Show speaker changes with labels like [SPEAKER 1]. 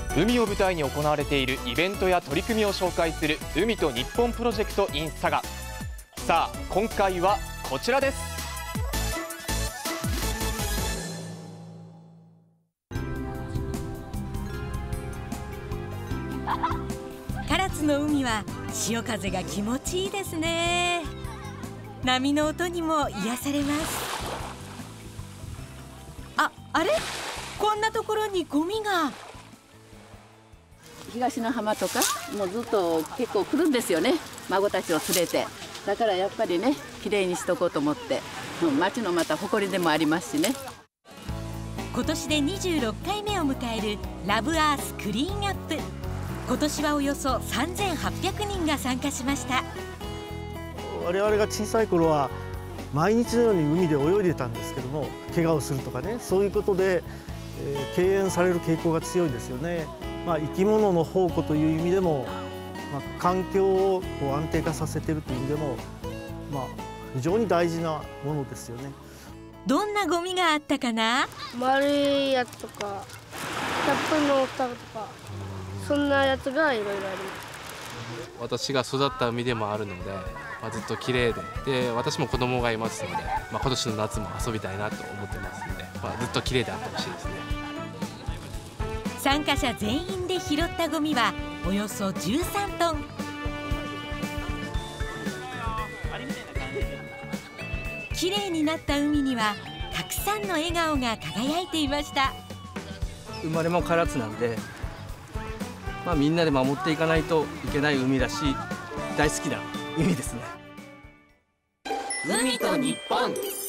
[SPEAKER 1] 海を舞台に行われているイベントや取り組みを紹介する海と日本プロジェクト in 佐賀。さあ今回はこちらです。
[SPEAKER 2] 唐津の海は潮風が気持ちいいですね。波の音にも癒されます。あれ、こんなところにゴミが。
[SPEAKER 3] 東の浜とかもうずっと結構来るんですよね、孫たちを連れて。だからやっぱりね、きれいにしとこうと思って、町のまた誇りでもありますしね。
[SPEAKER 2] 今年で26回目を迎えるラブアースクリーンアップ。今年はおよそ3800人が参加しました。
[SPEAKER 4] 我々が小さい頃は毎日のように海で泳いでたんですけども、怪我をするとかね、そういうことで、敬遠される傾向が強いですよね。生き物の宝庫という意味でも、環境を安定化させているという意味でも、非常に大事なものですよね。
[SPEAKER 2] どんなゴミがあったかな。
[SPEAKER 5] 丸いやつとかキャップの蓋とか、そんなやつがいろいろあります。
[SPEAKER 6] 私が育った海でもあるので、ずっと綺麗で、私も子供がいますので、今年の夏も遊びたいなと思ってますので、ずっと綺麗であってほしいですね。
[SPEAKER 2] 参加者全員で拾ったゴミはおよそ13トン。綺麗になった海にはたくさんの笑顔が輝いていました。
[SPEAKER 7] 生まれも唐津なんで、みんなで守っていかないといけない海だし、大好きな海ですね。
[SPEAKER 1] 海と日本。